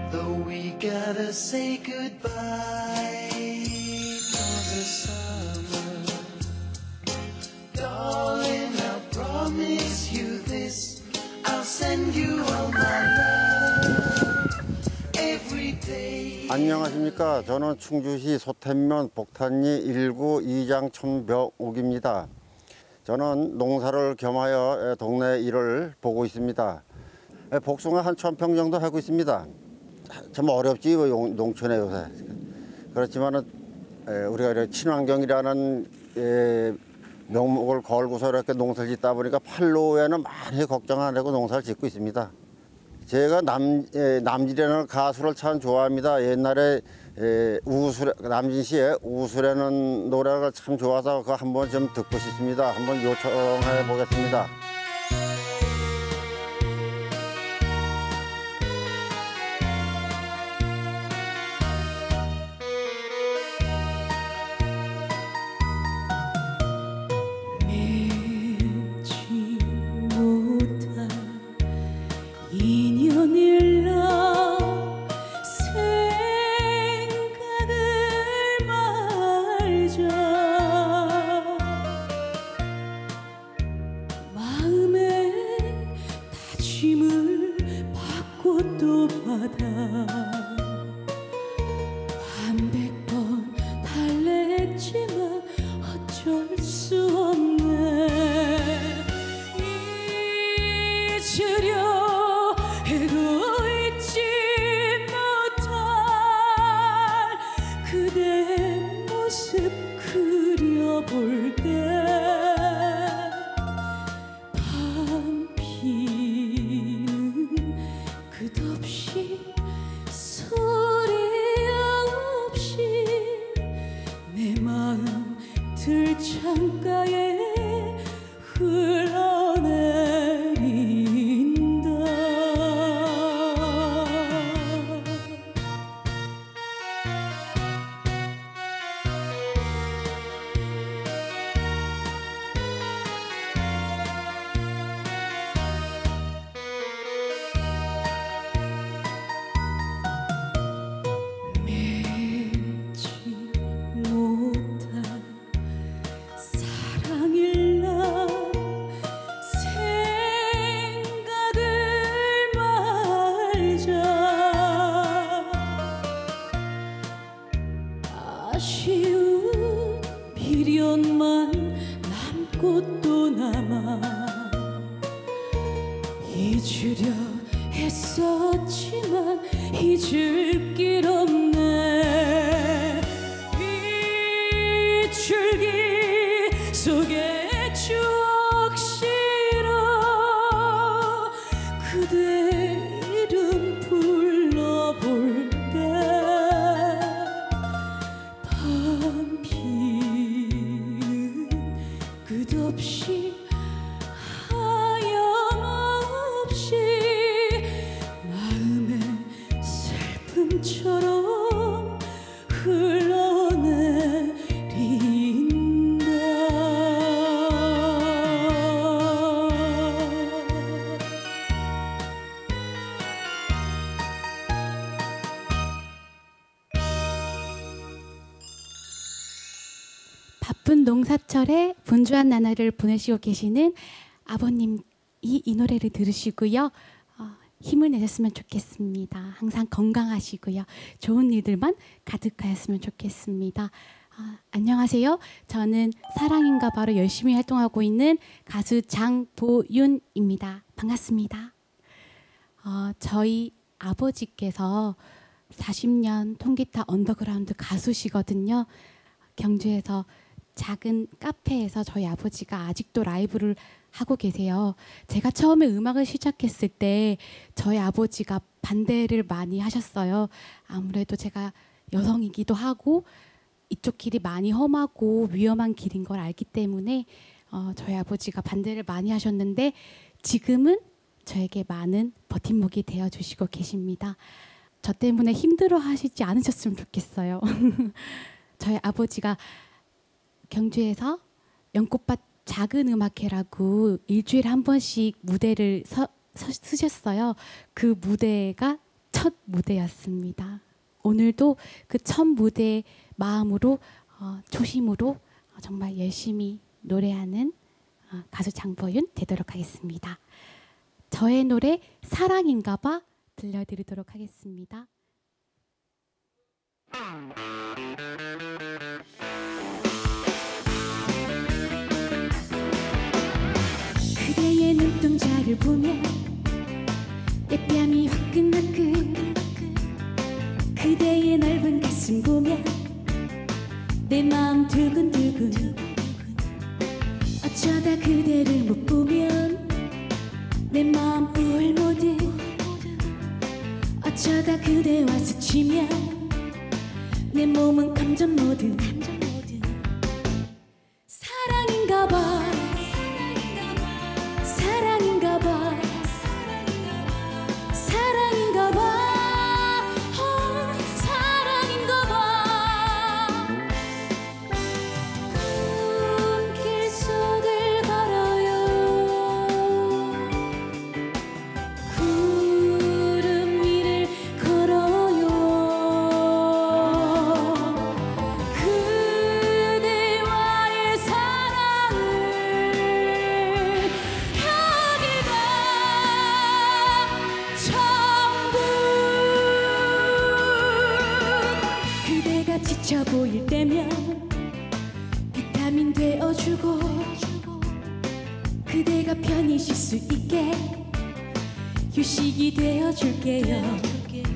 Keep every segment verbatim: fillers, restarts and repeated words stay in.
Though we gotta say goodbye for the summer, darling, I promise you this, I'll send you all my love every day. 안녕하십니까. 저는 충주시 소태면 복탄리 일 구 이장 천병욱입니다. 저는 농사를 겸하여 동네 일을 보고 있습니다. 복숭아 한 천 평 정도 하고 있습니다. 참 어렵지 농촌에 요새. 그렇지만은 우리가 친환경이라는 명목을 걸고서 이렇게 농사를 짓다 보니까 판로에는 많이 걱정 안 하고 농사를 짓고 있습니다. 제가 남, 남진이라는 가수를 참 좋아합니다. 옛날에 우수래, 남진 씨의 우수라는 노래가 참 좋아서 그거 한번 좀 듣고 싶습니다. 한번 요청해 보겠습니다. 아쉬운 미련만 남고 또 남아 잊으려 했었지만 잊을 길 없네. 이 줄기 속에 추억 실어 그대 이름 불러볼게. 끝없이 하염없이 마음의 슬픔처럼 흘러내린다. 바쁜 농사철에 분주한 나날을 보내시고 계시는 아버님이 이 노래를 들으시고요. 어, 힘을 내셨으면 좋겠습니다. 항상 건강하시고요. 좋은 일들만 가득하였으면 좋겠습니다. 어, 안녕하세요. 저는 사랑인가 바로 열심히 활동하고 있는 가수 장보윤입니다. 반갑습니다. 어, 저희 아버지께서 사십 년 통기타 언더그라운드 가수시거든요. 경주에서 작은 카페에서 저희 아버지가 아직도 라이브를 하고 계세요. 제가 처음에 음악을 시작했을 때 저희 아버지가 반대를 많이 하셨어요. 아무래도 제가 여성이기도 하고 이쪽 길이 많이 험하고 위험한 길인 걸 알기 때문에 어, 저희 아버지가 반대를 많이 하셨는데 지금은 저에게 많은 버팀목이 되어주시고 계십니다. 저 때문에 힘들어 하시지 않으셨으면 좋겠어요. 저희 아버지가 경주에서 연꽃밭 작은 음악회라고 일주일에 한 번씩 무대를 서, 서, 쓰셨어요. 그 무대가 첫 무대였습니다. 오늘도 그 첫 무대 마음으로 어, 조심으로 어, 정말 열심히 노래하는 어, 가수 장보윤 되도록 하겠습니다. 저의 노래 사랑인가봐 들려드리도록 하겠습니다. 그대의 눈동자를 보면 내 뺨이 화끈화끈, 그대의 넓은 가슴 보면 내 마음 두근두근. 어쩌다 그대를 못 보면 내 마음 울모든, 어쩌다 그대와 스치면 내 몸은 감전 모든. 사랑인가봐, 사랑인가봐, 사랑인가봐, 어, 사랑인가봐. 꿈길 속을 걸어요, 구름 위를 걸어요. 그대와의 사랑을 여기가 천국. 그대가 지쳐 보일 때면 비타민 되어주고, 그대가 편히 쉴 수 있게 휴식이 되어줄게요.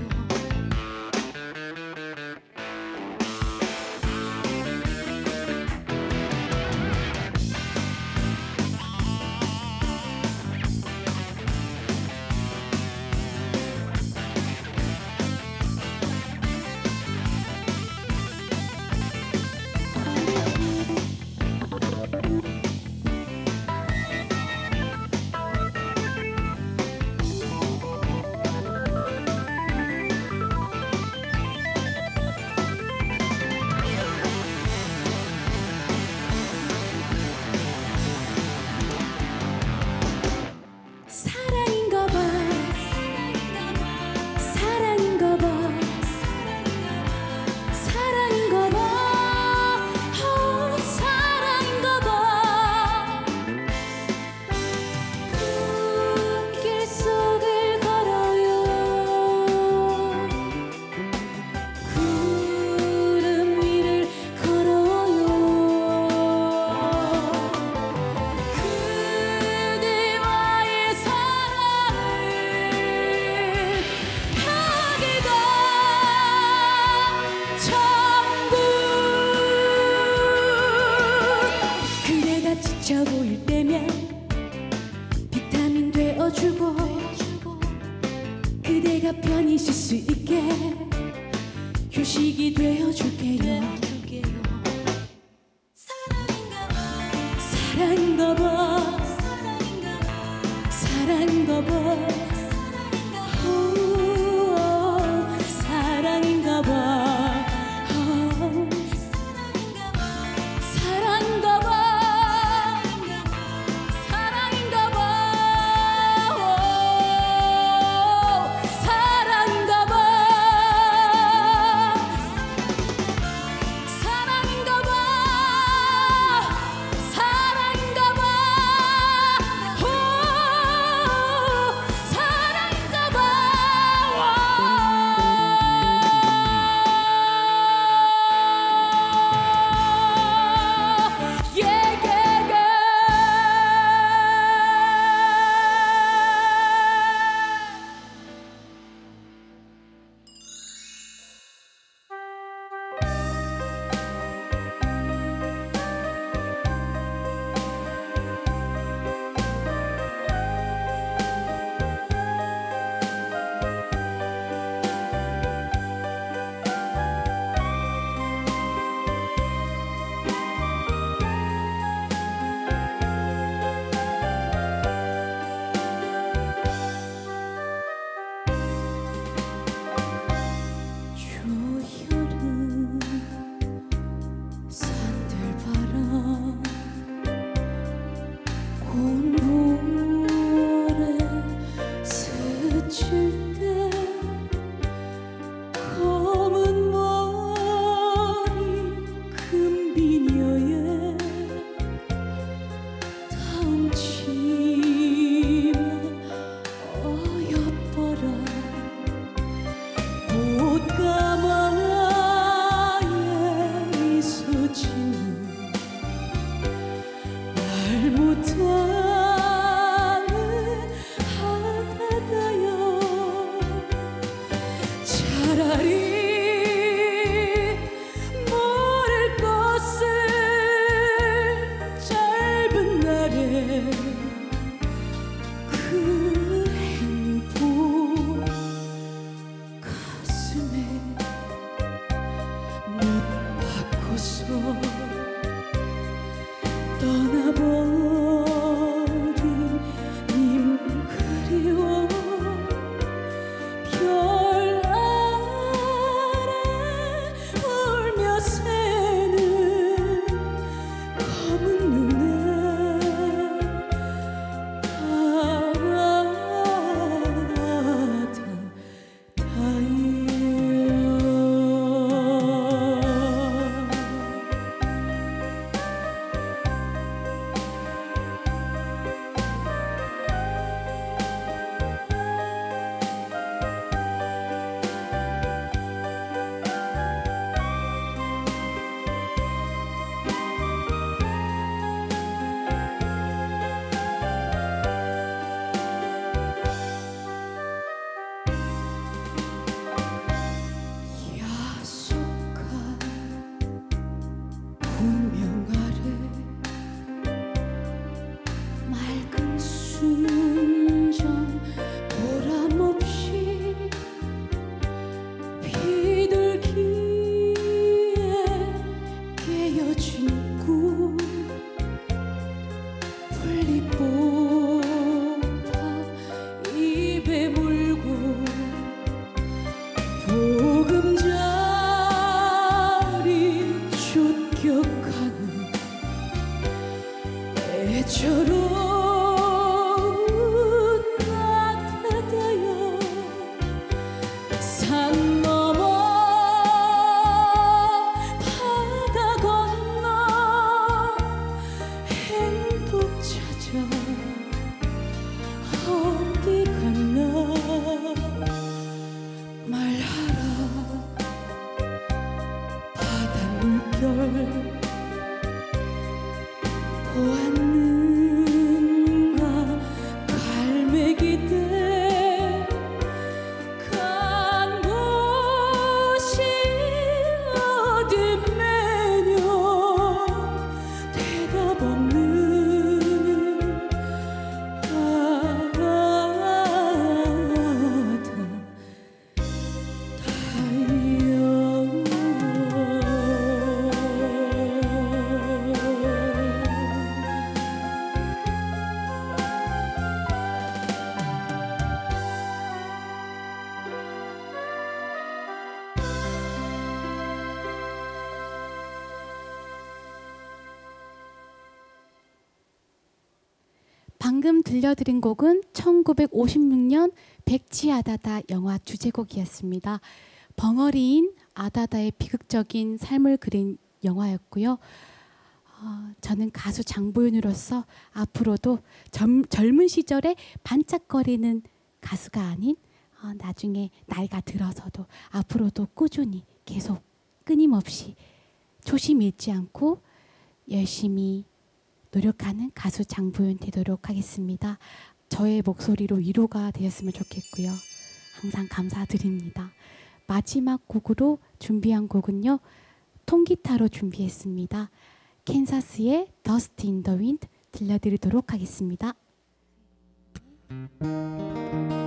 사랑인가봐, 사랑인가봐, 사랑인가봐, 어, 사랑인가봐. 꿈길 속을 걸어요, 구름 위를 걸어요. 그대와의 사랑을 여기가 천국. 그대가 지쳐 보일 때면 비타민 되어주고, 그대가 편히 쉴 수 있게 휴식이 되어줄게요. 사랑인가봐, 사랑인가봐, 오, 사랑인가봐, 어, 사랑인가봐, 사랑인가봐, 오, 사랑인가봐, 차라리 모를 것을 짧은 날에 그 행복 가슴에 못 바꿔서 떠나버린 님 그리워 별 아래 울며 새는 검은 눈에 바다 다이어 야속한 운명 아래 맑은 순정 보람없이 비둘기에 깨어진 꿈 풀잎 뽑아 입에 물고 보금자리 쫓겨가는 애처로운 나타다여 산 넘어 바다 건너 행복 찾아 어디 갔나 말하라 바다 물결 보았는가 갈매기 때 간 곳이 어디 매년 대답 없는 방금 들려드린 곡은 천구백오십육 년 백지 아다다 영화 주제곡이었습니다. 벙어리인 아다다의 비극적인 삶을 그린 영화였고요. 어, 저는 가수 장보윤으로서 앞으로도 젊, 젊은 시절에 반짝거리는 가수가 아닌 어, 나중에 나이가 들어서도 앞으로도 꾸준히 계속 끊임없이 초심 잃지 않고 열심히 노력하는 가수 장보윤 되도록 하겠습니다. 저의 목소리로 위로가 되었으면 좋겠고요. 항상 감사드립니다. 마지막 곡으로 준비한 곡은요. 통기타로 준비했습니다. 캔사스의 Dust in the Wind 들려드리도록 하겠습니다.